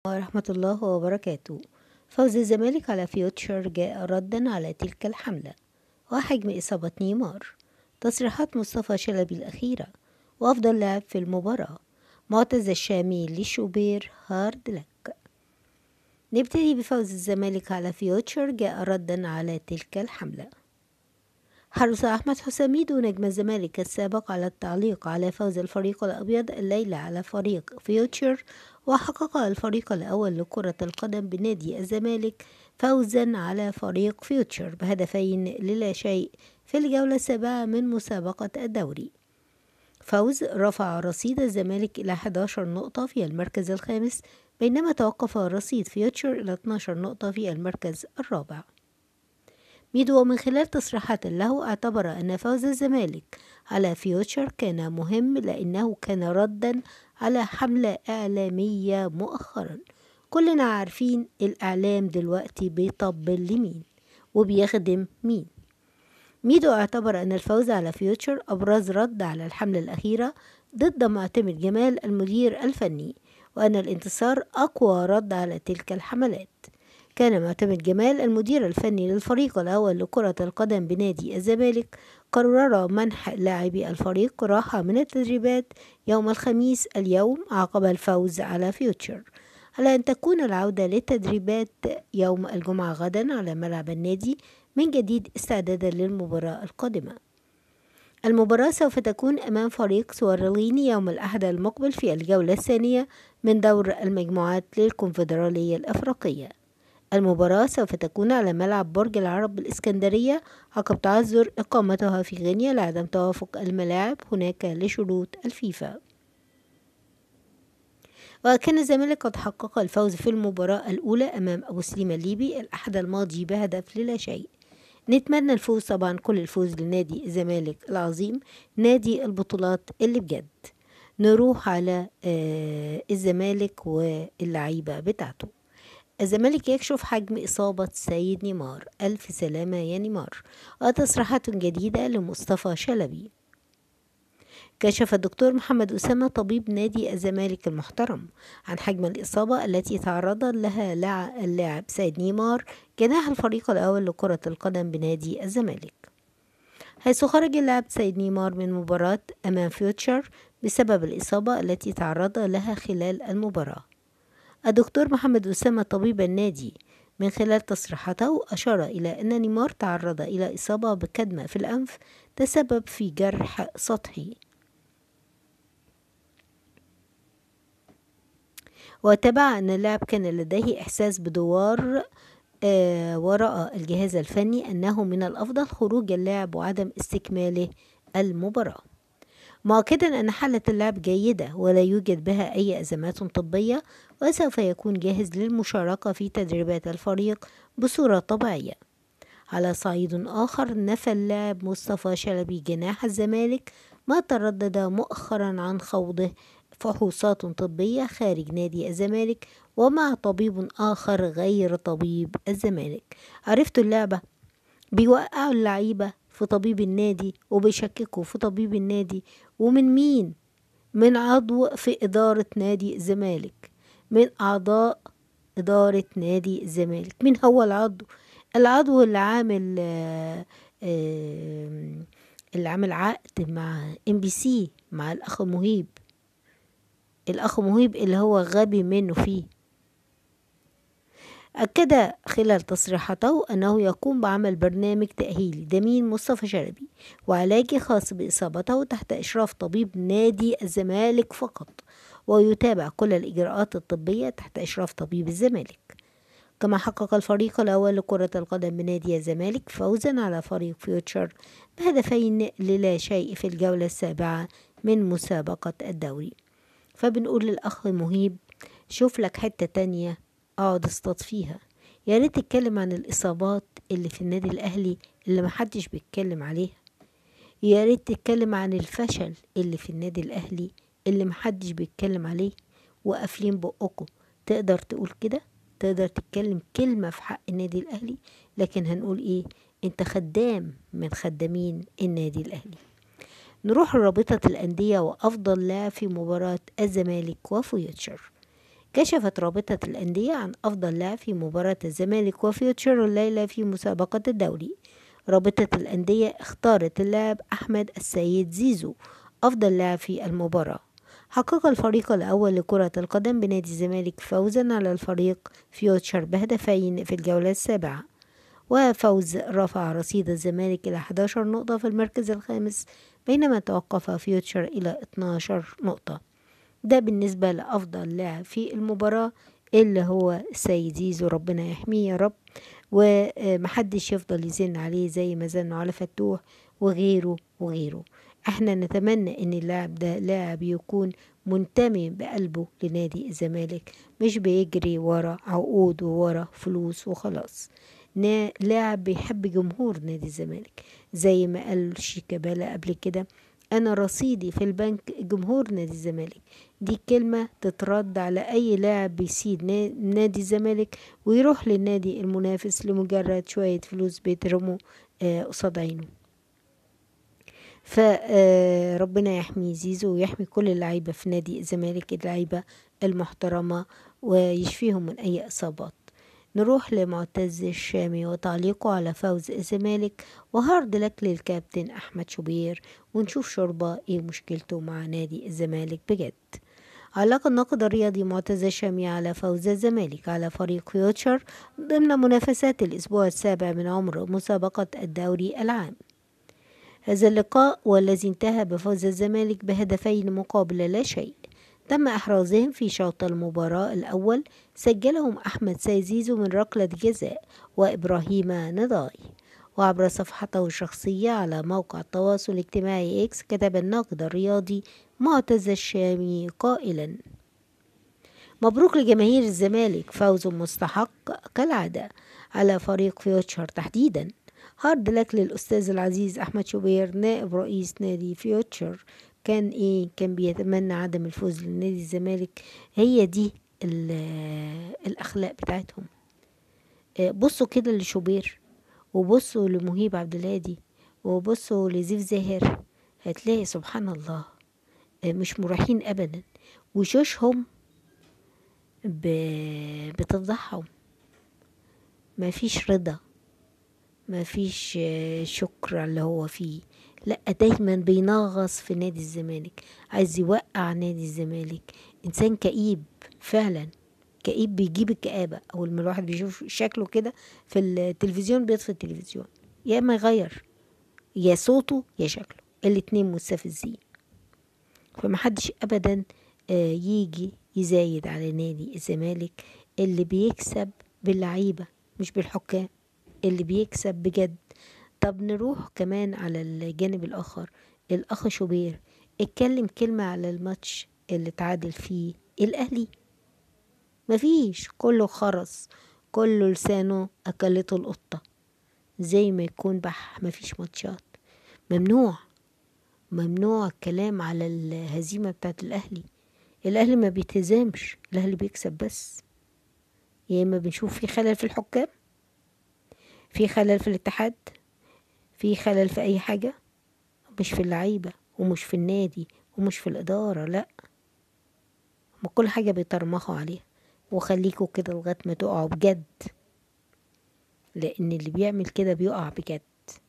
ورحمة الله وبركاته. فوز الزمالك على فيوتشر جاء ردا على تلك الحملة وحجم إصابة نيمار، تصريحات مصطفى شلبي الأخيرة، وأفضل لاعب في المباراة معتز الشامي لشوبير هارد لك. نبتدي بفوز الزمالك على فيوتشر جاء ردا على تلك الحملة. حرص أحمد حساميدو نجم الزمالك السابق على التعليق على فوز الفريق الأبيض الليلة على فريق فيوتشر، وحقق الفريق الأول لكرة القدم بنادي الزمالك فوزا على فريق فيوتشر بهدفين للا شيء في الجولة السابعة من مسابقة الدوري. فوز رفع رصيد الزمالك إلى 11 نقطة في المركز الخامس، بينما توقف رصيد فيوتشر إلى 12 نقطة في المركز الرابع. ميدو من خلال تصريحات له اعتبر أن فوز الزمالك على فيوتشر كان مهم لأنه كان ردا على حملة إعلامية مؤخرا. كلنا عارفين الإعلام دلوقتي بيطبل لمين وبيخدم مين. ميدو اعتبر أن الفوز على فيوتشر أبرز رد على الحملة الأخيرة ضد معتمد جمال المدير الفني، وأن الانتصار أقوى رد على تلك الحملات. كان معتمد جمال المدير الفني للفريق الأول لكرة القدم بنادي الزمالك قرر منح لاعبي الفريق راحة من التدريبات يوم الخميس اليوم عقب الفوز على فيوتشر، على أن تكون العودة للتدريبات يوم الجمعة غدا على ملعب النادي من جديد استعدادا للمباراة القادمة. المباراة سوف تكون أمام فريق سوارليني يوم الأحد المقبل في الجولة الثانية من دور المجموعات للكونفدرالية الأفريقية. المباراة سوف تكون على ملعب برج العرب بالإسكندرية عقب تعذر إقامتها في غينيا لعدم توافق الملاعب هناك لشروط الفيفا. وكان الزمالك قد حقق الفوز في المباراة الأولى أمام أبو سليم الليبي الأحد الماضي بهدف للا شيء. نتمنى الفوز طبعا، كل الفوز لنادي الزمالك العظيم، نادي البطولات اللي بجد. نروح على الزمالك واللعيبة بتاعته. الزمالك يكشف حجم إصابة سيد نيمار، ألف سلامة يا نيمار. وتصريحات جديدة لمصطفى شلبي. كشف الدكتور محمد أسامة طبيب نادي الزمالك المحترم عن حجم الإصابة التي تعرض لها اللاعب سيد نيمار جناح الفريق الأول لكرة القدم بنادي الزمالك، حيث خرج اللاعب سيد نيمار من مباراة أمام فيوتشر بسبب الإصابة التي تعرض لها خلال المباراة. الدكتور محمد أسامة طبيب النادي من خلال تصريحاته أشار إلى أن نيمار تعرض إلى إصابة بكدمة في الأنف تسبب في جرح سطحي، وتبع أن اللاعب كان لديه إحساس بدوار وراء الجهاز الفني أنه من الأفضل خروج اللاعب وعدم استكماله المباراة، مؤكدا أن حالة اللاعب جيدة ولا يوجد بها أي أزمات طبية، وسوف يكون جاهز للمشاركة في تدريبات الفريق بصورة طبيعية. على صعيد آخر، نفى اللاعب مصطفى شلبي جناح الزمالك ما تردد مؤخرا عن خوضه فحوصات طبية خارج نادي الزمالك ومع طبيب آخر غير طبيب الزمالك. عرفت اللعبة، بيوقعوا اللعيبة في طبيب النادي وبيشككوا في طبيب النادي. ومن مين؟ من عضو في إدارة نادي الزمالك، من أعضاء إدارة نادي الزمالك. مين هو العضو؟ العضو اللي عامل اللي عامل عقد مع MBC مع الأخ مهيب، الأخ مهيب اللي هو غبي منه فيه. أكد خلال تصريحاته أنه يقوم بعمل برنامج تأهيلي دمين مصطفى شلبي وعلاجي خاص بإصابته تحت إشراف طبيب نادي الزمالك فقط، ويتابع كل الإجراءات الطبية تحت إشراف طبيب الزمالك. كما حقق الفريق الأول لكرة القدم بنادي الزمالك فوزا على فريق فيوتشر بهدفين للا شيء في الجولة السابعة من مسابقة الدوري. فبنقول للأخ مهيب، شوف لك حتة تانية اقعد اصطاد فيها. يا ريت تتكلم عن الإصابات اللي في النادي الأهلي اللي محدش بيتكلم عليها. يا ريت تتكلم عن الفشل اللي في النادي الأهلي اللي محدش بيتكلم عليه. وقافلين بقكم. تقدر تقول كده؟ تقدر تتكلم كلمة في حق النادي الأهلي؟ لكن هنقول ايه؟ انت خدام من خدامين النادي الأهلي. نروح لرابطة الأندية وأفضل لاعب في مباراة الزمالك وفيوتشر. كشفت رابطة الأندية عن أفضل لاعب في مباراة الزمالك وفيوتشر الليلة في مسابقة الدوري. رابطة الأندية اختارت اللاعب أحمد السيد زيزو أفضل لاعب في المباراة. حقق الفريق الأول لكرة القدم بنادي الزمالك فوزا على الفريق فيوتشر بهدفين في الجولة السابعة، وفوز رفع رصيد الزمالك إلى 11 نقطة في المركز الخامس، بينما توقف فيوتشر إلى 12 نقطة. ده بالنسبة لأفضل لاعب في المباراة اللي هو السيد زيزو، ربنا يحميه يا رب، ومحدش يفضل يزن عليه زي ما زنوا على فتوح وغيره وغيره. احنا نتمنى ان اللاعب ده لاعب يكون منتمي بقلبه لنادي الزمالك، مش بيجري ورا عقود وورا فلوس وخلاص. لاعب بيحب جمهور نادي الزمالك، زي ما قال شيكابالا قبل كده: انا رصيدي في البنك جمهور نادي الزمالك. دي كلمة تترد على اي لاعب بيسيب نادي الزمالك ويروح للنادي المنافس لمجرد شوية فلوس بيترموا قصاد عينه. فربنا يحمي زيزو ويحمي كل اللعيبة في نادي الزمالك، اللعيبة المحترمة، ويشفيهم من اي اصابات. نروح لمعتز الشامي وتعليقه على فوز الزمالك وهارد لك للكابتن أحمد شوبير، ونشوف شوربة ايه مشكلته مع نادي الزمالك بجد. علق الناقد الرياضي معتز الشامي على فوز الزمالك على فريق فيوتشر ضمن منافسات الأسبوع السابع من عمر مسابقة الدوري العام. هذا اللقاء والذي انتهى بفوز الزمالك بهدفين مقابل لا شيء تم إحرازهم في شوط المباراة الأول، سجلهم أحمد سيد زيزو من ركلة جزاء وإبراهيم نضاي. وعبر صفحته الشخصية على موقع التواصل الاجتماعي إكس كتب الناقد الرياضي معتز الشامي قائلا: مبروك لجماهير الزمالك، فوز مستحق كالعادة على فريق فيوتشر تحديدا. هارد لك للأستاذ العزيز أحمد شوبير نائب رئيس نادي فيوتشر، كان بيتمنى عدم الفوز لنادي الزمالك. هي دي الأخلاق بتاعتهم. بصوا كده لشوبير، وبصوا لمهيب عبد الهادي، وبصوا لزيف زاهر، هتلاقي سبحان الله مش مريحين أبدا، وشوشهم بتفضحهم. مفيش رضا، مفيش شكر على اللي هو فيه، لا دايما بينغص في نادي الزمالك، عايز يوقع نادي الزمالك. انسان كئيب فعلا، كئيب، بيجيب الكآبة. اول ما الواحد بيشوف شكله كده في التلفزيون بيطفي التلفزيون، يا اما يغير يا صوته يا شكله، الاتنين مستفزين. فمحدش ابدا يجي يزايد على نادي الزمالك اللي بيكسب باللعيبة مش بالحكام، اللي بيكسب بجد. طب نروح كمان على الجانب الآخر، الأخ شوبير اتكلم كلمة على الماتش اللي تعادل فيه الأهلي؟ مفيش، كله خرس، كله لسانه أكلته القطة، زي ما يكون بح مفيش ماتشات. ممنوع، ممنوع الكلام على الهزيمة بتاعت الأهلي. الأهلي ما بيتهزمش، الأهلي بيكسب بس. يا إما بنشوف في خلل في الحكام، في خلل في الاتحاد، في خلل في أي حاجة، مش في اللعيبة ومش في النادي ومش في الإدارة، لأ، ما كل حاجة بيطرمخوا عليها. وخليكوا كده لغاية ما تقعوا بجد، لأن اللي بيعمل كده بيقع بجد.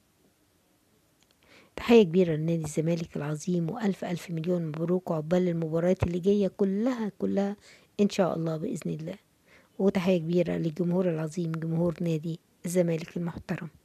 تحية كبيرة لنادي الزمالك العظيم، وألف ألف مليون مبروك، وعقبال المباريات اللي جاية كلها كلها إن شاء الله بإذن الله. وتحية كبيرة للجمهور العظيم، جمهور نادي الزمالك المحترم.